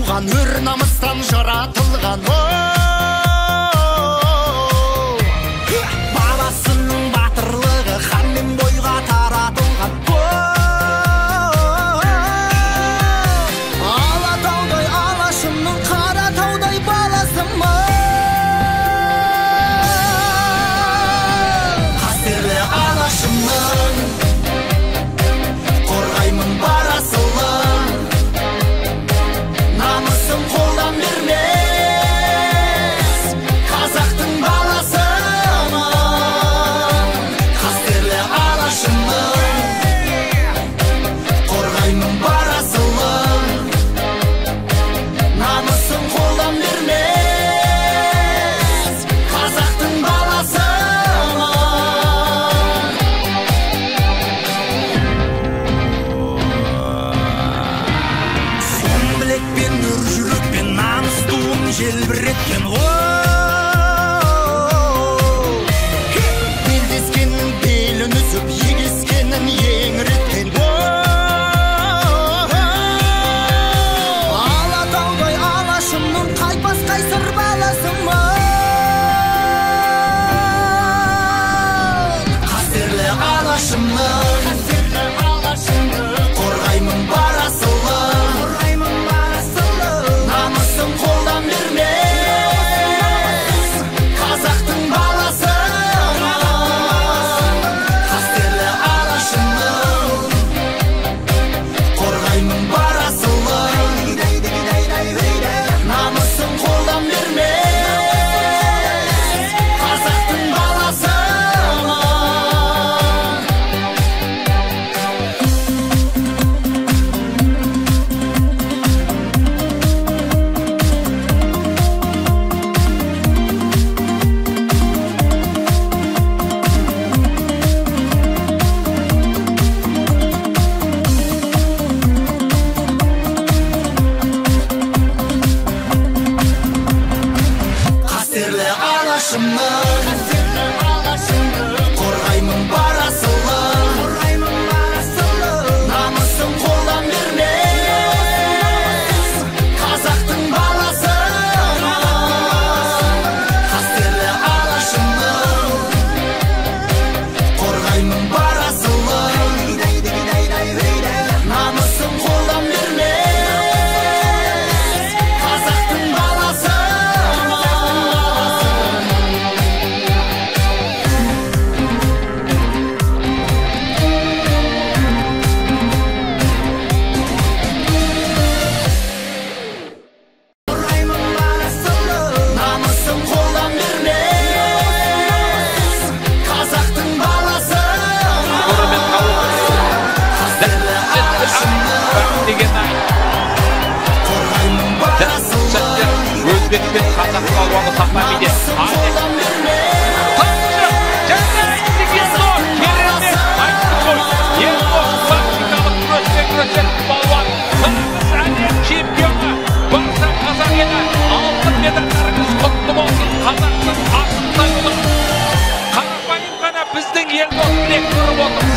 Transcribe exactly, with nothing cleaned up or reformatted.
туған өр намыстан жаратылған баласының батырлығы хан мен бойға таратылған Алатаудай алашымның Қаратаудай баласымын қастерлі алашымның қорғаймын бар асылын намысын қолдан бермес қазақтың баласымын қастерлі алашымның қорғаймын бар асылын намысын қолдан бермес қазақтың баласымын сон білекпен нұр жүрекпен намыс туын желбіреткен белдескеннің белін үзіп егескенін еңіреткен Алатаудай алашымның қайтпас қайсыр баласымын қастерлі алашымның қорғаймын бар асылын намысын қолдан бермес қазақтың баласымын қастерлі алашымның қорғаймын бар асылын намысын қолдан бермес қазақтың баласымын қастерлі алашымның қорғаймын бар асылын намысын қолдан бермес қазақтың баласымын қастерлі алашымның қорғаймын бар асылын намысын қолдан бермес қазақтың баласымын намысын қолдан бермес қазақтың баласымын қастерлі алашымның қорғаймын бар асылын Өзбек пен қазақ балуаны Сахнамиде қолдан бермес чемпионы барша қазақ елі алтын медальдарыңыз құтты болсын қазақтың алтын таңы қарапайым ғана біздің ел болып білек тұрып отыр